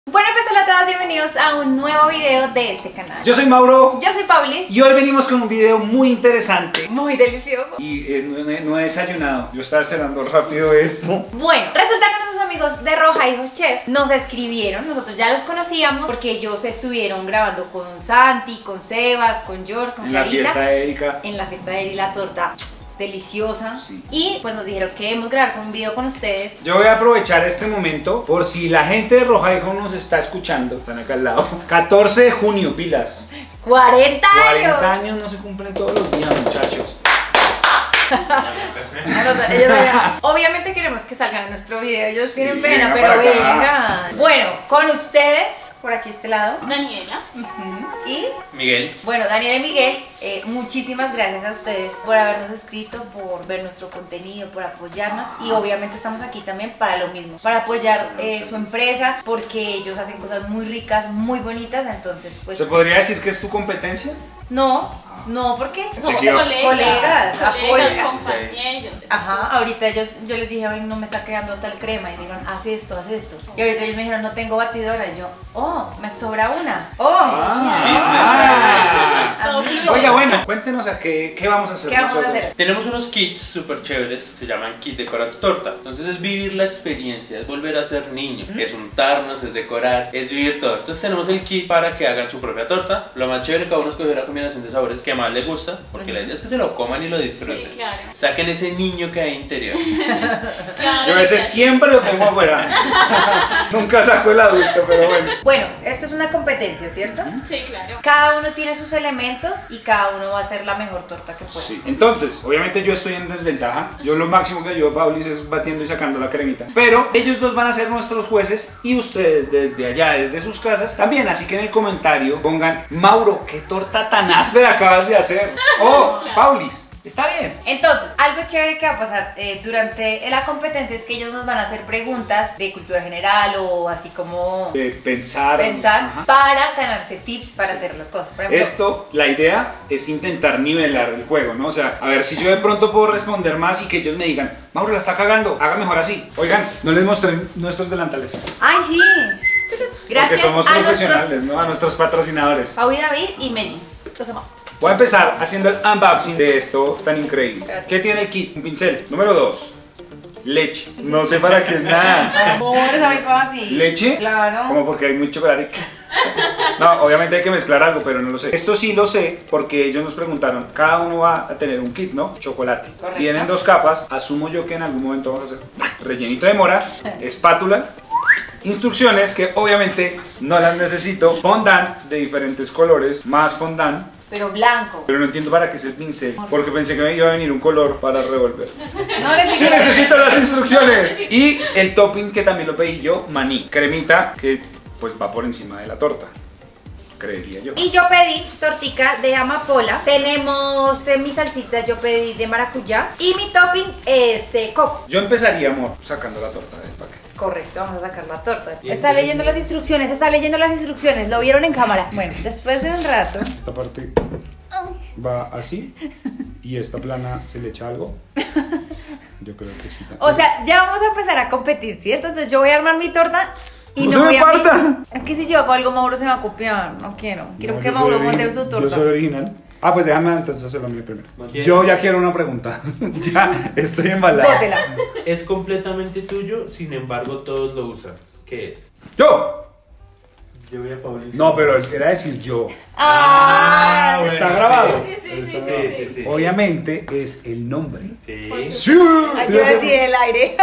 Bueno, pues hola a todos, bienvenidos a un nuevo video de este canal. Yo soy Mauro. Yo soy Paulis. Y hoy venimos con un video muy interesante. Muy delicioso. Y no he desayunado. Yo estaba cenando rápido esto. Bueno, resulta que nuestros amigos de Roja Hijo Chef nos escribieron. Nosotros ya los conocíamos porque ellos estuvieron grabando con Santi, con Sebas, con George, con Clarita. En la fiesta de Erika. En la fiesta de Erika, la torta deliciosa. Sí. Y pues nos dijeron que debemos grabar un video con ustedes. Yo voy a aprovechar este momento por si la gente de Roja Hijo nos está escuchando. Están acá al lado. 14 de junio, pilas. 40 años. 40 años no se cumplen todos los días, muchachos. Obviamente queremos que salgan en nuestro video. Ellos tienen Sí, pena, venga pero para acá. vengan. Bueno, con ustedes, por aquí este lado, Daniela y Miguel. bueno, Daniel y Miguel, muchísimas gracias a ustedes por habernos escrito, por ver nuestro contenido, por apoyarnos. Y obviamente estamos aquí también para lo mismo, para apoyar su empresa, porque ellos hacen cosas muy ricas, muy bonitas. Entonces pues ¿Se podría decir que es tu competencia? no, ¿por qué? Se No, equivocó. colegas, apoyan. compañeros. Ajá, ahorita yo les dije, ay, no me está quedando tal crema, y dijeron, haz esto. Y ahorita ellos me dijeron, no tengo batidora, y yo, oh, me sobra una. Oiga, bueno, cuéntenos a qué vamos a hacer ¿Qué vamos a nosotros. hacer? Tenemos unos kits súper chéveres, se llaman kit decora tu torta. Entonces es vivir la experiencia, es volver a ser niño, es untarnos, es decorar, es vivir todo. Entonces tenemos el kit para que hagan su propia torta. Lo más chévere, cada uno escoge la combinación de sabores que más le gusta, porque la idea es que se lo coman y lo disfruten. Sí, claro. Saquen ese niño que hay interior. Claro, Yo a veces siempre lo tengo afuera. Nunca saco el adulto, pero bueno. Bueno, esto es una competencia, ¿cierto? Sí, claro. Cada uno tiene sus elementos y cada uno va a hacer la mejor torta que pueda. Sí. Entonces, obviamente yo estoy en desventaja. Yo lo máximo que ayudo a Paulis es batiendo y sacando la cremita. Pero ellos dos van a ser nuestros jueces y ustedes desde allá, desde sus casas, también. Así que en el comentario pongan, Mauro, qué torta tan áspera acabas de hacer. Oh, Paulis. Está bien. Entonces, algo chévere que va a pasar durante la competencia es que ellos nos van a hacer preguntas de cultura general o así como Pensar. Ajá. para ganarse tips para hacer las cosas. Por ejemplo, Esto, la idea es intentar nivelar el juego, ¿no? O sea, a ver si yo de pronto puedo responder más y que ellos me digan, Mauro, la está cagando, haga mejor así. Oigan, no les mostré nuestros delantales. ¡ay, sí! Gracias Porque somos a profesionales, nuestros ¿no? A nuestros patrocinadores. Pau y David y Meji. Los amamos. Voy a empezar haciendo el unboxing de esto tan increíble. ¿Qué tiene el kit? Un pincel. Número 2. Leche. No sé para qué es nada. Amor, está muy fácil. ¿Leche? Claro. Como porque hay mucho chocolate. No, obviamente hay que mezclar algo, pero no lo sé. Esto sí lo sé porque ellos nos preguntaron. Cada uno va a tener un kit, ¿no? Chocolate. Correcto. Vienen 2 capas. Asumo yo que en algún momento vamos a hacer rellenito de mora, espátula, instrucciones que obviamente no las necesito, fondant de diferentes colores, más fondant. Pero blanco. Pero no entiendo para qué es el pincel, porque pensé que me iba a venir un color para revolver. No les ¡Sí necesito las instrucciones! Y el topping que también lo pedí yo, maní, cremita que pues va por encima de la torta, creería yo. Y yo pedí tortica de amapola. Tenemos mi salsita, yo pedí de maracuyá. Y mi topping es coco. Yo empezaría, amor, sacando la torta del paquete. Correcto, vamos a sacar la torta. Está leyendo las instrucciones, lo vieron en cámara. Bueno, después de un rato. Esta parte va así y esta plana se le echa algo. Yo creo que sí. O sea, ya vamos a empezar a competir, ¿cierto? Entonces yo voy a armar mi torta y ¡No no se voy me a... parta! Es que si yo hago algo, Mauro se me va a copiar. No quiero. Quiero que Mauro monte su torta. Yo soy original. Ah, pues déjame entonces hacerlo a mí primero. ¿Quién? Yo ya quiero una pregunta. Ya estoy embalado. Bótela. Es completamente tuyo, sin embargo todos lo usan. ¿Qué es? ¡Yo! Yo voy a Paulista. No, pero era decir yo. Ah, bueno, ¿Está grabado? Sí. Obviamente es el nombre. Sí. ¡Sí! Ay, yo iba a decir el aire.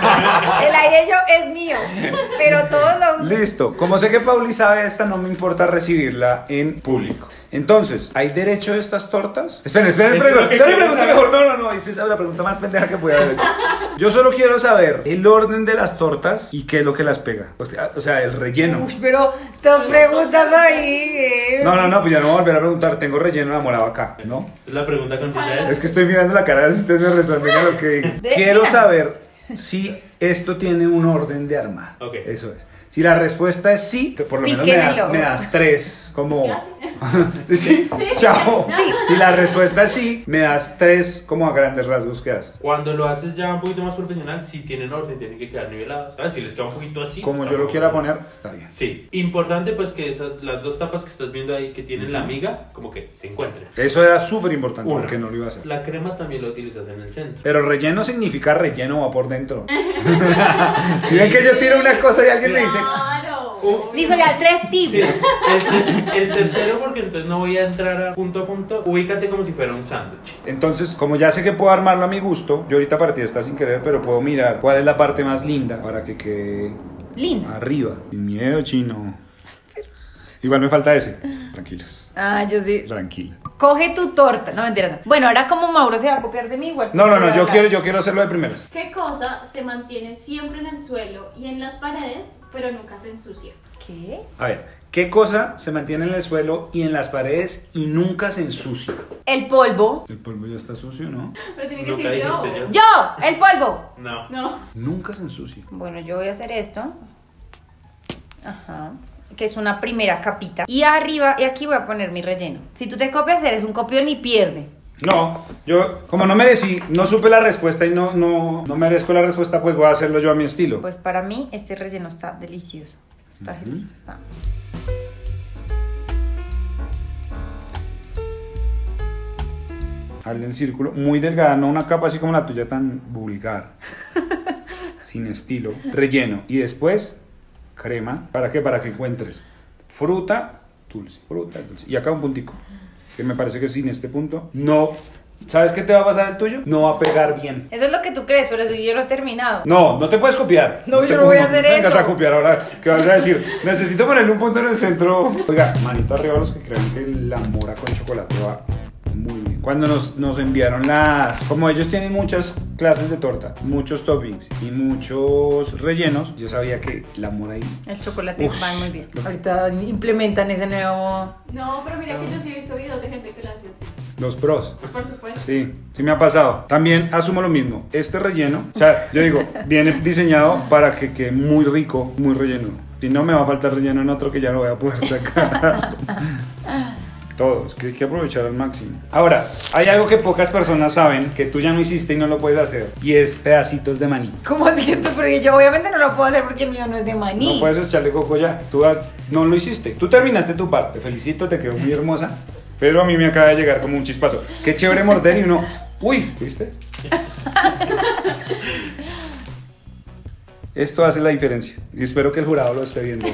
El aire yo es mío. Pero todos lo... Listo. Como sé que Pauli sabe esta, no me importa recibirla en público. Entonces, ¿hay derecho a estas tortas? Esperen, Eso es lo que pregunta quiero saber. mejor. No. Esa es la pregunta más pendeja que puede haber hecho. Yo solo quiero saber el orden de las tortas y qué es lo que las pega. O sea, el relleno. Uy, pero 2 preguntas ahí. No, pues ya no voy a volver a preguntar. Tengo relleno enamorado acá, ¿no? Es la pregunta concisa. Es que estoy mirando la cara, si ustedes me responden a lo que digo. Quiero saber si esto tiene un orden de arma. Ok. Eso es. Si la respuesta es sí, por lo menos Píquenlo. me das 3 como ¿Sí? Chao. Si la respuesta es sí, me das 3 como a grandes rasgos que das. Cuando lo haces ya un poquito más profesional, sí tienen orden, tienen que quedar nivelados. ¿Sabes? Si les queda un poquito así. Como pues yo lo tampoco quiera se- poner, está bien. Sí. Importante pues que las dos tapas que estás viendo ahí que tienen la miga, como que se encuentren. Eso era súper importante Una. porque no lo iba a hacer. La crema también la utilizas en el centro. Pero relleno significa relleno va por dentro. Si ven que yo tiro una cosa y alguien me dice, Claro. Listo, ya 3 tips. Sí, el tercero, porque entonces no voy a entrar a punto, ubícate como si fuera un sándwich. entonces, como ya sé que puedo armarlo a mi gusto, yo ahorita partí esta sin querer, pero puedo mirar cuál es la parte más linda para que quede Linda. arriba. Sin miedo, chino. Igual me falta ese. Tranquilos. Ah, yo sí. Tranquila. Coge tu torta. No, mentira. No. Bueno, ahora como Mauro se va a copiar de mí, igual. No, voy a yo hablar. quiero hacerlo de primeras. ¿Qué cosa se mantiene siempre en el suelo y en las paredes, pero nunca se ensucia? ¿Qué? A ver, ¿qué cosa se mantiene en el suelo y en las paredes y nunca se ensucia? El polvo. El polvo ya está sucio, ¿no? Pero tiene que Nunca decir yo. dijiste yo. ¡Yo! ¡El polvo! No. No. Nunca se ensucia. Bueno, yo voy a hacer esto. Ajá. Que es una primera capita. Y arriba, y aquí voy a poner mi relleno. Si tú te copias, eres un copión y pierde. No, yo como no merecí, no supe la respuesta y no merezco la respuesta, pues voy a hacerlo yo a mi estilo. Pues para mí, este relleno está delicioso. Esta gelecita está. Hazle en círculo, muy delgada, no una capa así como la tuya tan vulgar. Sin estilo. Relleno. Y después, crema. ¿Para qué? Para que encuentres fruta, dulce. Fruta, dulce. Y acá un puntico. Que me parece que sin este punto, no. ¿Sabes qué te va a pasar el tuyo? No va a pegar bien. Eso es lo que tú crees, pero eso yo lo he terminado. No te puedes copiar. No, te yo no voy a puedes- hacer vengas eso. a copiar ahora. ¿Qué vas a decir? Necesito ponerle un punto en el centro. Oiga, manito arriba a los que creen que la mora con chocolate va muy bien. Cuando nos enviaron las... Como ellos tienen muchas clases de torta, muchos toppings y muchos rellenos, yo sabía que la mora ahí... El chocolate Uf. va muy bien. Ahorita implementan ese nuevo... No, pero mira que yo sí he visto videos de gente que lo hace así. Los pros. Por supuesto. Sí me ha pasado. También asumo lo mismo. Este relleno, o sea, yo digo, viene diseñado para que quede muy rico, muy relleno. Si no, me va a faltar relleno en otro que ya no voy a poder sacar. Todo, es que hay que aprovechar al máximo. Ahora, hay algo que pocas personas saben que tú ya no hiciste y no lo puedes hacer. Y es pedacitos de maní. ¿Cómo así que tú? Porque yo obviamente no lo puedo hacer porque el mío no es de maní. No puedes echarle coco ya. Tú no lo hiciste. Tú terminaste tu parte. Te felicito, te quedó muy hermosa. Pero a mí me acaba de llegar como un chispazo. Qué chévere morder y uno... Uy, ¿viste? Esto hace la diferencia. Y espero que el jurado lo esté viendo.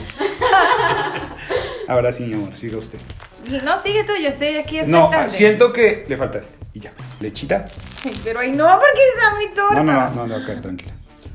Ahora sí, mi amor, siga usted. No, sigue tú, yo estoy aquí No, expectante. siento que le falta este. Y ya. Lechita. Ay, pero ahí no, porque está mi torta. No, le va a caer, tranquila.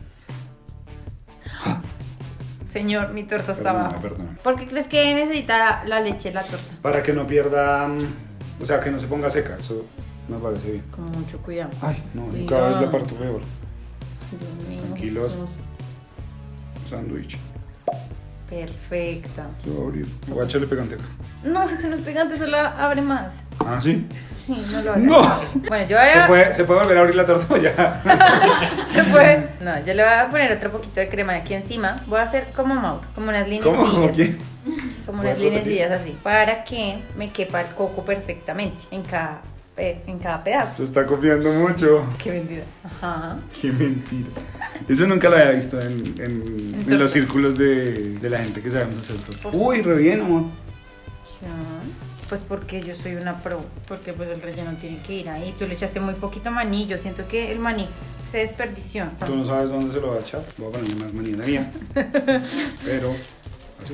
Señor, mi torta está abajo. Perdóname. ¿Por qué crees que necesita la leche la torta? Para que no pierda... o sea, que no se ponga seca. Eso me parece bien. Con mucho cuidado. Ay, no, yo Cuidado. cada vez la parto peor. Dios mío, Tranquilos. Jesús. Sándwich. Perfecta. Se va a abrir. Voy a echarle pegante acá. No, eso no es pegante, solo abre más. Ah, ¿sí? Sí, no lo hagas. ¡No! Bueno, yo ahora... ¿Se puede volver a abrir la torta o ya? ¿Se puede? No, yo le voy a poner otro poquito de crema aquí encima. Voy a hacer como Mauro, como unas líneas. ¿Cómo? ¿Cómo quién? Como ¿Puedes unas líneas así. Para que me quepa el coco perfectamente en cada pedazo. Se está copiando mucho. Qué mentira. Ajá. Qué mentira. Eso nunca lo había visto en los círculos de la gente que sabemos hacer torta. Uy, re bien, amor. Ya. Pues porque yo soy una pro, porque pues el relleno tiene que ir ahí. Tú le echaste muy poquito maní, yo siento que el maní se desperdició. Tú no sabes dónde se lo voy a echar. Voy a ponerle más maní en la mía. Pero, así.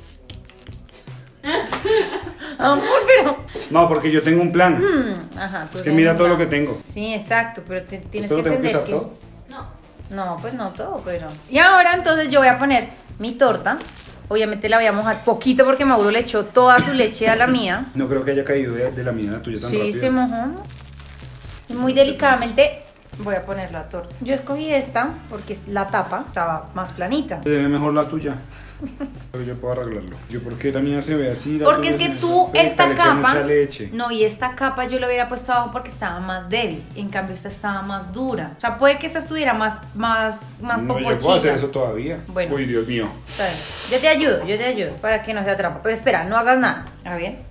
Amor, pero... No, porque yo tengo un plan. Ajá, tú Es que mira tienes todo lo una- que tengo. Sí, exacto, pero tienes ¿Esto que lo tengo que entender usar todo? No. No, pues no todo, pero... Y ahora entonces yo voy a poner mi torta. Obviamente la voy a mojar poquito porque Mauro le echó toda su leche a la mía. No creo que haya caído de la mía a la tuya tan Sí, rápido. se mojó. Y muy delicadamente voy a poner la torta. Yo escogí esta porque la tapa estaba más planita. Se ve mejor la tuya. Pero yo puedo arreglarlo. Yo porque la mía se ve así. la Porque tuya es que se ve tú, perfecta, esta le eché capa... mucha leche. No, y esta capa yo la hubiera puesto abajo porque estaba más débil. En cambio esta estaba más dura. O sea, puede que esta estuviera más No, yo popochita. puedo hacer eso todavía. Bueno. Uy, Dios mío. Está bien. Yo te ayudo para que no sea trampa. Pero espera, no hagas nada. A ver.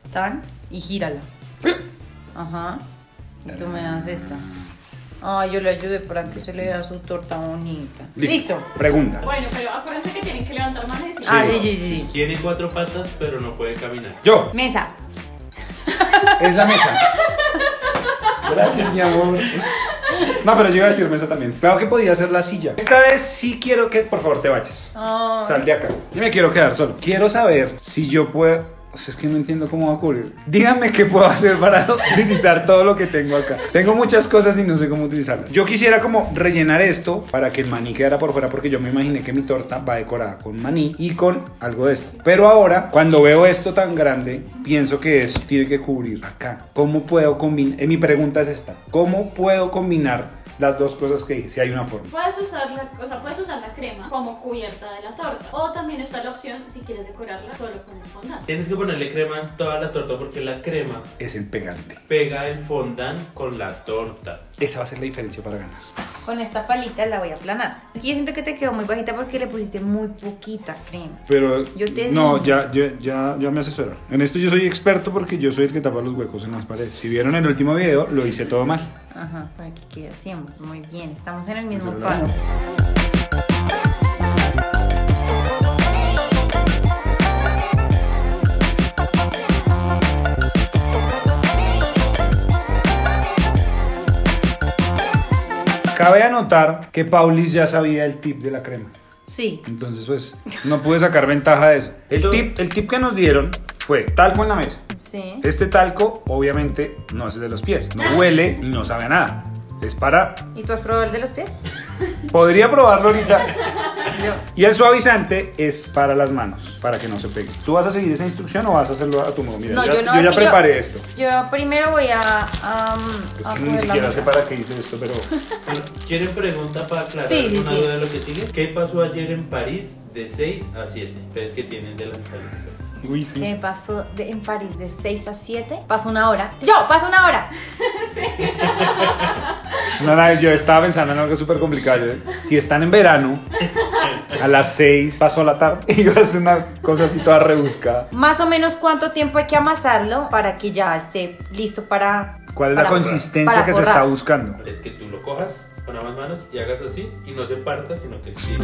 Tan, y gírala. Ajá. Y tú me das esta. Ay, yo le ayudé para que se le vea su torta bonita. Listo. Pregunta. Bueno, pero acuérdense que tienen que levantar manos y Ah, sí. Tiene 4 patas, pero no puede caminar. Yo. Mesa. Es la mesa. Gracias, mi amor. No, pero yo iba a decir mesa también. Claro que podía ser la silla. Esta vez sí quiero que, por favor, te vayas. Ay. Sal de acá. Yo me quiero quedar solo. Quiero saber si yo puedo... O sea, es que no entiendo cómo va a ocurrir. Díganme qué puedo hacer para utilizar todo lo que tengo acá. Tengo muchas cosas y no sé cómo utilizarlas. Yo quisiera como rellenar esto para que el maní quedara por fuera, porque yo me imaginé que mi torta va decorada con maní y con algo de esto. Pero ahora, cuando veo esto tan grande, pienso que eso tiene que cubrir acá. ¿Cómo puedo combinar? Mi pregunta es esta. ¿Cómo puedo combinar las dos cosas que dije? Si hay una forma. puedes usar la crema como cubierta de la torta. O también está la opción si quieres decorarla solo con el fondant. Tienes que ponerle crema en toda la torta porque la crema Es el pegante. pega el fondant con la torta. Esa va a ser la diferencia para ganar. Con esta palita la voy a aplanar. Es que yo siento que te quedó muy bajita porque le pusiste muy poquita crema. Pero Yo te no, dije. ya me asesoraron. En esto yo soy experto porque yo soy el que tapa los huecos en las paredes. Si vieron el último video, lo hice todo mal. Ajá, para que quede así. Muy bien, estamos en el mismo Eso es paso. Cabe anotar que Paulis ya sabía el tip de la crema. Sí. Entonces, pues, no pude sacar ventaja de eso. El tip que nos dieron fue talco en la mesa. Sí. Este talco, obviamente, no es de los pies. No huele y no sabe a nada. Es para... ¿Y tú has probado el de los pies? Podría probarlo ahorita. Yo. Y el suavizante es para las manos, para que no se pegue. ¿Tú vas a seguir esa instrucción o vas a hacerlo a tu modo? Mira, No, yo yo no, ya es que preparé esto. Yo primero voy a Es que poner ni la siquiera mesa. sé para qué hice esto, pero... Bueno, ¿quieren pregunta para aclarar Sí, sí, una sí. duda de lo que sigue? ¿Qué pasó ayer en París de 6 a 7? Ustedes que tienen de las calificaciones. Uy, sí. ¿Qué pasó en París de 6 a 7? Pasó una hora. ¡Yo! ¡Pasó una hora! No, yo estaba pensando en algo súper complicado. Si están en verano, a las 6 pasó la tarde y iba a hacer una cosa así toda rebuscada. Más o menos cuánto tiempo hay que amasarlo para que ya esté listo para... ¿Cuál es la para- consistencia para que se forrar? está buscando? Es que tú lo cojas con ambas manos y hagas así y no se parta, sino que sí.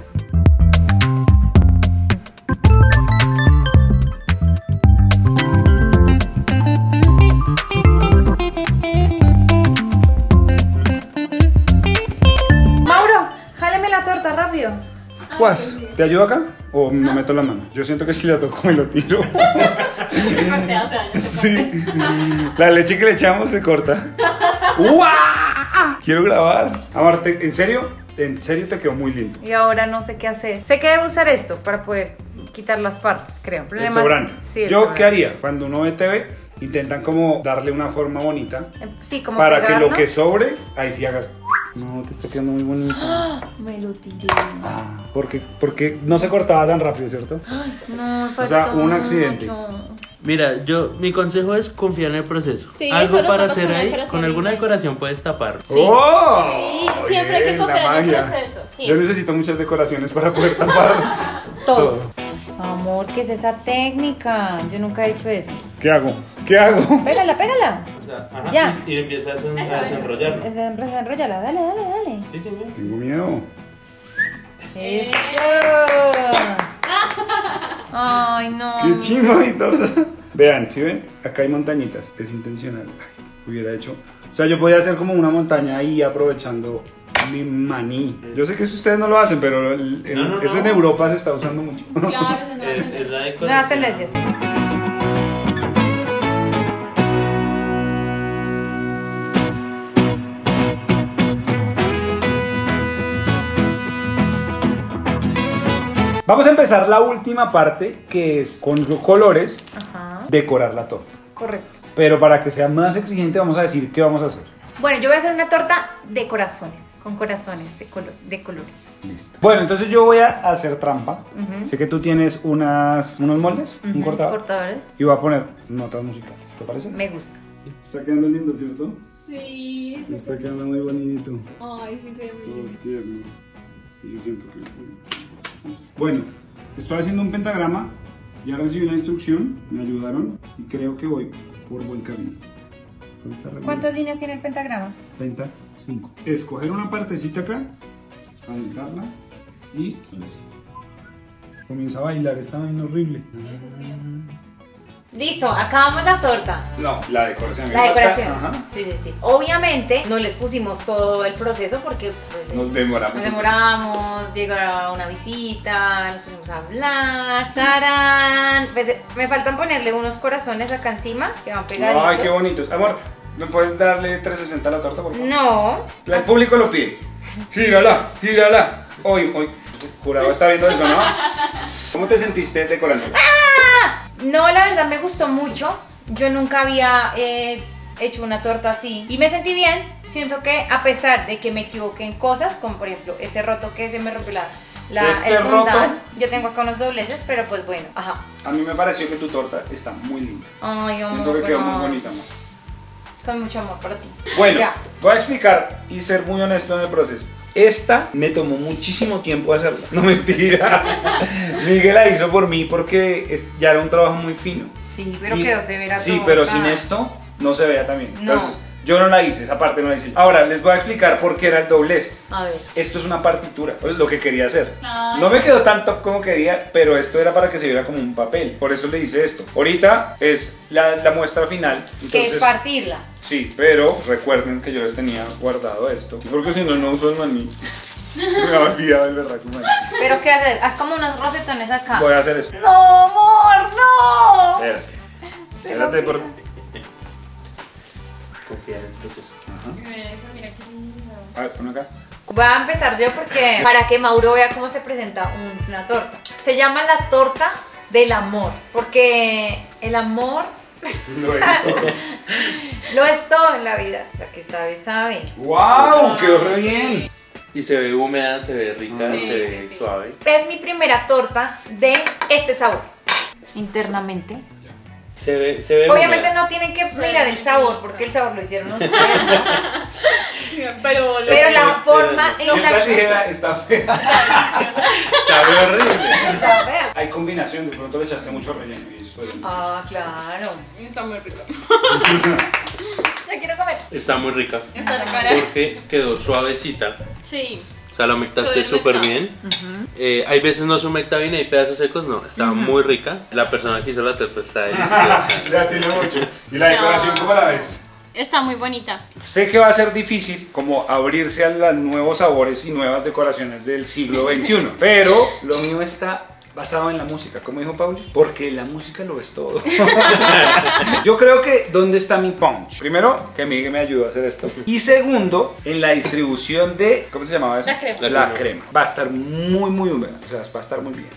Mauro, jáleme la torta rápido. Pues, ¿te ayudo acá? ¿O me meto la mano? Yo siento que si la toco me lo tiro. Te hace daño. Sí. La leche que le echamos se corta. ¡Uah! Quiero grabar. Amor, ¿en serio? En serio te quedó muy lindo. Y ahora no sé qué hacer. Sé que debo usar esto para poder quitar las partes, creo. El Problema es- sobrante. Sí, el Yo, sobrante. ¿qué haría? Cuando uno ve TV, intentan como darle una forma bonita Sí, como para que pegarlo. lo que sobre, ahí sí hagas. No, te está quedando muy bonito. Me lo tiré. Ah, porque no se cortaba tan rápido, ¿cierto? No, O sea, faltó un accidente. mucho. Mira, mi consejo es confiar en el proceso. Sí, Algo eso lo para tapas hacer con una ahí, decoración con alguna bonita. decoración puedes tapar. Sí. ¡Oh! Sí, siempre hay que Bien, la confiar en el magia. proceso, sí. Yo necesito muchas decoraciones para poder tapar todo. Amor, ¿qué es esa técnica? Yo nunca he hecho eso. ¿Qué hago? ¿Qué hago? Pégala, pégala. O sea, ajá, Ya. y empiezas a desenrollarlo. Enróllala, dale, dale, dale. Sí, sí, sí. Tengo miedo. Eso. Ay, no. ¡Qué chimba mi torta! Vean, ¿sí ven? Acá hay montañitas. Es intencional. Ay, hubiera hecho... O sea, yo podía hacer como una montaña ahí aprovechando mi maní. Yo sé que eso ustedes no lo hacen, pero No. eso en Europa se está usando mucho. Claro, no, Es la decoración. Nuevas tendencias. Vamos a empezar la última parte, que es con los colores Ajá. decorar la torta. Correcto. Pero para que sea más exigente vamos a decir qué vamos a hacer. Bueno, yo voy a hacer una torta de corazones. Con corazones de colores. Listo. Bueno, entonces yo voy a hacer trampa. Ujú. Sé que tú tienes unos moldes, un Ujú, cortador. cortadores. Y voy a poner notas musicales. ¿Te parece? Me gusta. Está quedando lindo, ¿cierto? Sí, sí. Está quedando muy bonito. Ay, sí, se ve muy Todos bien. tiernos. Y yo siento que... Bueno, estoy haciendo un pentagrama Ya recibí la instrucción, me ayudaron y creo que voy por buen camino. ¿Cuántas líneas tiene el pentagrama? 5. Escoger una partecita acá, aventarla y comienza a bailar, está bien horrible. Listo, acabamos la torta. No, la decoración. La decoración. Ajá. Sí. Obviamente no les pusimos todo el proceso porque pues, Nos demoramos. Llegó una visita, nos pusimos a hablar. ¡Tarán! Pues, me faltan ponerle unos corazones acá encima que van pegaditos. Ay, qué bonitos. Amor, ¿me puedes darle 360 a la torta, por favor? No. El público lo pide. Gírala. Hoy, jurado está viendo eso, ¿no? ¿Cómo te sentiste decorando? No, la verdad me gustó mucho. Yo nunca había hecho una torta así y me sentí bien. Siento que a pesar de que me equivoqué en cosas, como por ejemplo ese roto que se me rompió el fondant, yo tengo acá unos dobleces, pero pues bueno, ajá. A mí me pareció que tu torta está muy linda. Ay, amor, Siento que quedó muy gracias. bonita, amor. Con mucho amor para ti. Bueno, Ya. voy a explicar y ser muy honesto en el proceso. Esta me tomó muchísimo tiempo hacerla, no mentiras. Miguel la hizo por mí porque ya era un trabajo muy fino. Sí, pero Y- quedó severa. Sí, pero sin esto no se veía tan bien. No. Entonces, yo no la hice, esa parte no la hice. Ahora, les voy a explicar por qué era el doblez. A ver. Esto es una partitura, es lo que quería hacer. Ay. No me quedó tan top como quería, pero esto era para que se viera como un papel. Por eso le hice esto. Ahorita es la muestra final. Que es Entonces, partirla. sí, pero recuerden que yo les tenía guardado esto. Porque si no, no uso el maní. Se me ha olvidado el berraco maní. Pero ¿qué hacer? Haz como unos rosetones acá. Voy a hacer eso. No, amor, no. Espérate por... Confiar en el proceso. Ajá. Eso, mira qué lindo. A ver, pon acá. Voy a empezar yo porque para que Mauro vea cómo se presenta una torta. Se llama la torta del amor, porque el amor Lo es todo. lo es todo en la vida. La que sabe, sabe. ¡Wow! ¡Quedó re bien! Y se ve húmeda, se ve rica, Sí, se ve sí. suave. Es mi primera torta de este sabor. Internamente. Se ve Obviamente húmeda. no tienen que mirar el sabor, porque el sabor lo hicieron ustedes, ¿no? Pero Pero la forma en Esta la que tijera está fea. Sabe horrible. está fea. Hay combinación, de pronto le echaste mucho relleno y eso fue delicioso. Ah, claro. está muy rico. Ya quiero comer. Está muy rica. Está rica. Porque quedó suavecita. Sí. O sea, la humectaste Quedó súper humectada. bien. Hay veces no se humecta bien, hay pedazos secos, no. Está muy rica. La persona que hizo la torta está deliciosa. Ya tiene mucho. ¿Y la decoración cómo la ves? Está muy bonita. Sé que va a ser difícil como abrirse a los nuevos sabores y nuevas decoraciones del siglo XXI, pero lo mío está basado en la música, como dijo Paulis, porque la música lo es todo. Yo creo que ¿dónde está mi punch? Primero, que Miguel me ayudó a hacer esto. Y segundo, en la distribución de, ¿cómo se llamaba eso? La crema. La crema. Va a estar muy húmeda, o sea, va a estar muy bien.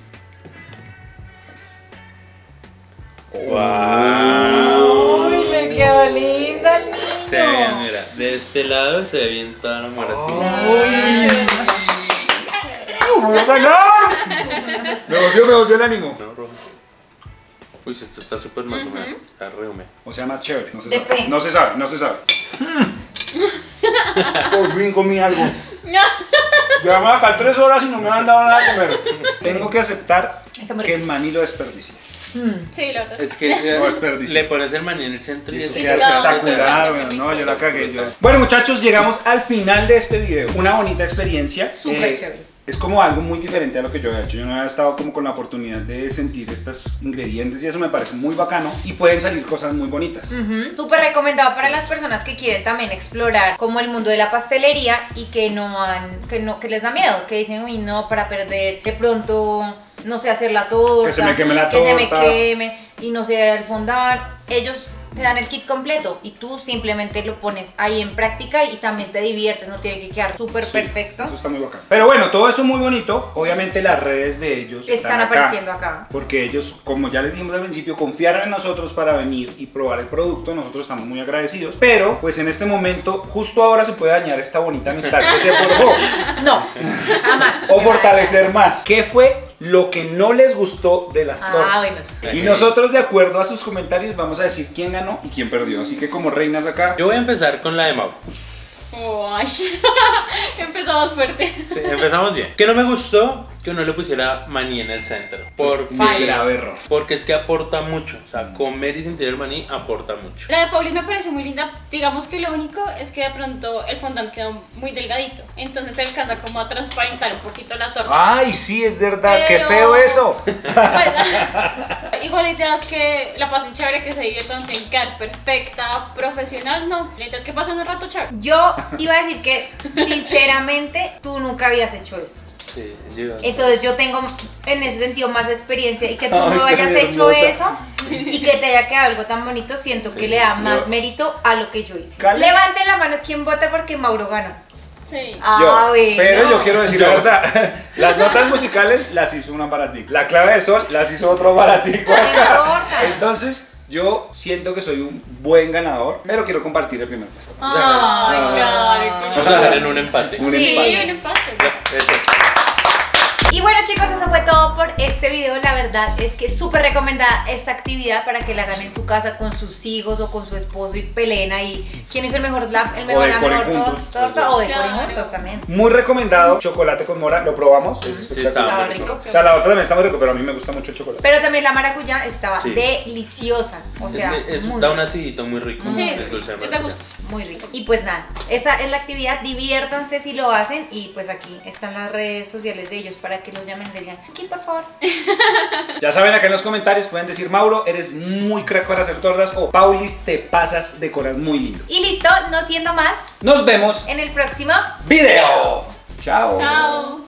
¡Wow! Uy, me quedó linda el niño. Se ve bien, mira. De este lado se ve bien toda la mujer así. ¡Voy a ganar! Me volvió el ánimo. No, rojo. Uy, esto está súper más húmedo. Está re húmedo. O sea, más chévere. No se Depende. sabe. No se sabe. Por fin comí algo. Llevamos acá 3 horas y no me han dado nada de comer. Tengo que aceptar Está muy que el maní lo desperdició. Sí, la verdad. Es que No, desperdicio. le pones el maní en el centro y Eso eso queda claro. espectacular, bueno, no, yo la cagué yo. Bueno, muchachos, llegamos al final de este video. Una bonita experiencia. Súper chévere. Es como algo muy diferente a lo que yo he hecho. Yo no había estado como con la oportunidad de sentir estos ingredientes y eso me parece muy bacano y pueden salir cosas muy bonitas. Súper recomendado para las personas que quieren también explorar como el mundo de la pastelería y que que les da miedo, que dicen, uy, no, para perder de pronto, no sé hacer la torta, Que se me queme la que se me torta. queme y no sé el fondar. Ellos te dan el kit completo y tú simplemente lo pones ahí en práctica y también te diviertes, no tiene que quedar súper Sí, perfecto. Eso está muy bacano. Pero bueno, todo eso muy bonito. Obviamente las redes de ellos Están acá, apareciendo acá. porque ellos, como ya les dijimos al principio, confiaron en nosotros para venir y probar el producto. Nosotros estamos muy agradecidos. Pero, pues en este momento, justo ahora se puede dañar esta bonita amistad que se forjó. No, jamás. O fortalecer más. ¿Qué fue lo que no les gustó de las tortas? Ah, bueno, sí. Y nosotros, de acuerdo a sus comentarios, vamos a decir quién ganó y quién perdió. Así que como reinas acá, Yo voy a empezar con la de Mau. Ay. Empezamos fuerte. Sí, empezamos bien. ¿Qué no me gustó? que uno le pusiera maní en el centro. Por Muy grave error. Porque es que aporta mucho, o sea, comer y sentir el maní aporta mucho. La de Paulis me parece muy linda. Digamos que lo único es que de pronto el fondant quedó muy delgadito. Entonces se alcanza como a transparentar un poquito la torta. Ay, sí, es verdad, qué Pero- feo eso. Pues, igual la idea es que la pasen chévere, que se diviertan, tienen que quedar perfecta, profesional, no. La idea es que pasen un rato chévere. Yo iba a decir que, sinceramente, tú nunca habías hecho esto. Sí, yo- Entonces yo tengo en ese sentido más experiencia y que tú Ay, no qué hayas hecho hermosa. eso y que te haya quedado algo tan bonito, siento Sí, que le da más yo- mérito a lo que yo hice. ¿Cales? Levanten la mano quien vota porque Mauro ganó. Sí. Ah, bueno. Pero yo quiero decir la Yo. verdad, las notas musicales las hizo una baratico, la clave del sol las hizo otro baratico No acá. importa. Entonces yo siento que soy un buen ganador, pero quiero compartir el primer puesto. Ay, claro. Vamos a hacer en un empate. Un Sí. empate. Sí, un empate. Ya, eso. Y bueno chicos, eso fue todo por este video. La verdad es que súper recomendada esta actividad para que la hagan en su casa con sus hijos o con su esposo y peleen ahí. ¿Quién hizo el mejor, la decoren mejor juntos. torta? O decoren Claro. juntos también. Muy recomendado, chocolate con mora, lo probamos, es Sí, espectacular. Estaba está rico. O sea, la otra también está muy rico, pero a mí me gusta mucho el chocolate. Pero también la maracuyá estaba Sí. deliciosa. O sea, Es que muy da rico. un acidito muy rico. Sí, el dulce de ¿qué te maracuyá. gustas? Muy rico. Y pues nada, esa es la actividad. Diviértanse si lo hacen. Y pues aquí están las redes sociales de ellos para que los llamen y les digan, aquí por favor. Ya saben, acá en los comentarios pueden decir, Mauro, eres muy crack para hacer tortas, o Paulis, te pasas, decoras muy lindo. Y listo, no siendo más, Nos vemos en el próximo video. Chao. Chao.